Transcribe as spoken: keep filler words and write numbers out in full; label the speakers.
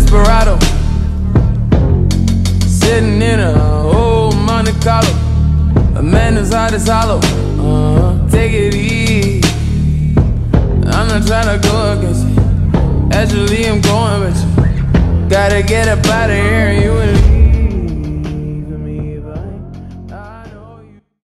Speaker 1: desperado, sitting in a old Monte Carlo. A man whose heart is hollow. Uh, take it easy. I'm not trying to go against you. Actually, I'm going with you. Gotta get up out of here. You